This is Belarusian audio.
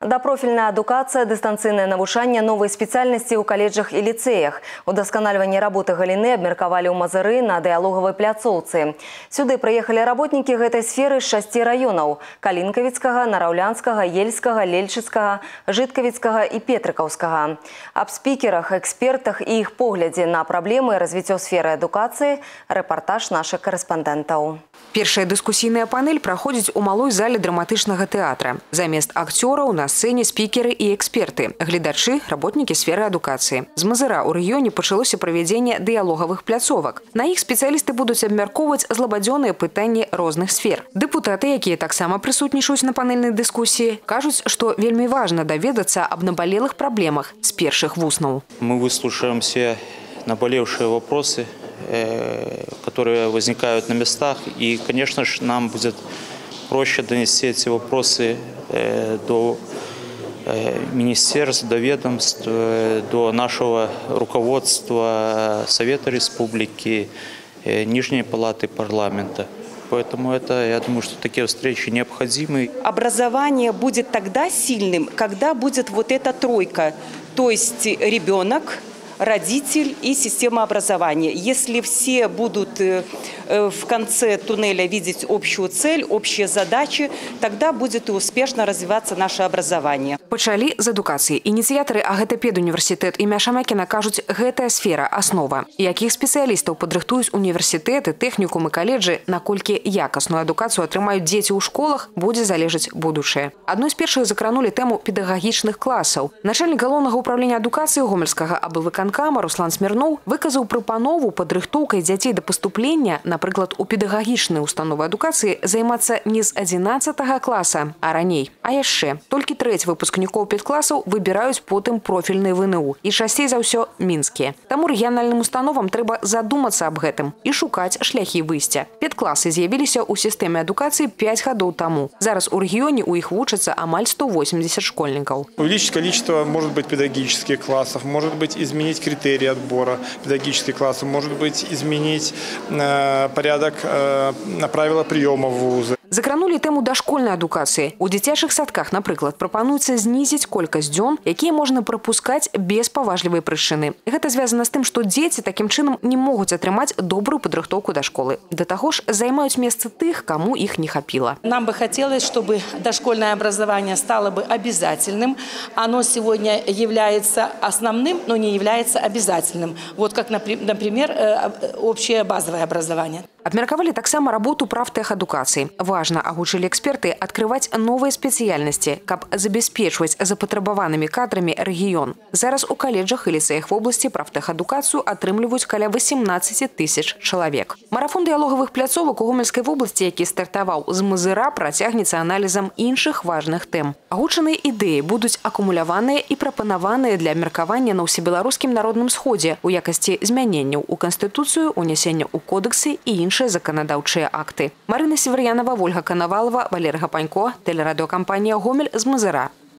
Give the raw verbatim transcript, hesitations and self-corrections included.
Допрофільная адукацыя, дыстанцыйнае навучанне, новыя спецыяльнасці ў каледжах і ліцэях. Удасканальванне работы галіны абмеркавалі ў Мазыры на дыялогавай пляцоўцы. Сюды прыехалі работнікі гэтай сферы з шасці раёнаў – Калінкавіцкага, Нараўлянскага, Ельскага, Лельчыцкага, Жыткавіцкага і Петрыкаўскага. Аб спікерах, экспертах і іх поглядзе на праблемы і развіццё сферы адукацыі рэпартаж нашых карэспандэнтаў. Першая дыскусійная панель праходзіць у малой зале драматычнага тэатра. Замест акцёраў на сцэне спікеры і эксперты, гледачы, работнікі сферы адукацыі. З Мазыра ў рэгіёне пачалося правядзенне дыялогавых пляцовак. На іх спецыялісты будуць абмяркоўваць злабадзёныя пытанні розных сфер. Дэпутаты, якія таксама прысутнічаюць на панельнай дыскусіі, кажуць, што вельмі важна даведацца аб набалелых праблемах з першых вуснаў. Мы выслушаем все наболевшие вопросы, которые возникают на местах. И, конечно же, нам будет проще донести эти вопросы до министерств, до ведомств, до нашего руководства Совета Республики, Нижней Палаты парламента. Поэтому это, я думаю, что такие встречи необходимы. Образование будет тогда сильным, когда будет вот эта тройка, то есть ребенок, родитель и система образования. Если все будут в конце туннеля видеть общую цель, общие задачи, тогда будет и успешно развиваться наше образование. Пачалі з адукацыі. Ініцыятары Агетапедуніверсітэт імя Шамякіна кажуць, гэтая сфера – аснова. Якіх спецыялістаў падрыхтуюць універсітэты, тэхнікумы, каледжы, наколькі якасную адукацыю атрымаюць дзеці ў школах, будзе залежаць будучае. Адной з першых закранулі тэму педагагічных класаў. Начальнік галоўнага ўправлення адукацыі Гомельскага аблвыканкама Руслан Смірноў выказаў прапанову падрыхтоўкай дзяцей да паступлення, напрыклад, у педагагічныя установы адукацыі займацца не з адзінаццатага класа, а раней. А яшчэ, толькі трэць выпускнікоў педкласаў выбіраюць потым профільныя вэ эн у і часцей за ўсё мінскія. Таму рэгіянальным установам трэба задумацца аб гэтым і шукаць шляхі выйсця. Педкласы з'явіліся ў сістэме адукацыі пяць гадоў таму. Зараз у рэгіёне у іх вучацца амаль сто восемьдесят школьнікаў. Увеличить количество, может быть, педагогических классов, может быть, изменить критерии отбора педагогических классов, может быть, изменить э, порядок, э, правила приема в вузы. Закранулі тэму дашкольнай адукацыі. У дзіцячых садках, напрыклад, прапануецца знізіць колькасць дзён, якія можна прапускаць без паважлівай прычыны. Гэта звязана з тым, што дзеці такім чынам не могуць атрымаць добрую падрыхтоўку да школы. Да таго ж займаюць месца тых, каму іх не хапіла. Нам бы хотелось, чтобы дошкольное образование стало бы обязательным. Оно сегодня является основным, но не является обязательным. Вот как, например, общее базовое образование. Абмеркавалі таксама работу прафтэхадукацыі. Важна, агучылі эксперты, адкрываць новыя спецыяльнасці, каб забяспечваць запатрабаванымі кадрамі рэгіён. Зараз у каледжах і ліцэях вобласці прафтэхадукацыю атрымліваюць каля восемнадцати тысяч чалавек. Марафон дыялогавых пляцовак у Гомельскай вобласці, які стартаваў з Мазыра, працягнецца аналізам іншых важных тэм. Агучаныя ідэі будуць акумуляваныя і прапанаваныя для абмеркавання на ўсебеларускім народным сходзе у якасці змяненняў у Канстытуцыю, унясення ў кодэксы і іншыя заканадаўчыя акты. Марына Северянова, Вольга Канавалова, Валерий Гапанько, тэлерадыёкампанія «Гомель» з Мазыра.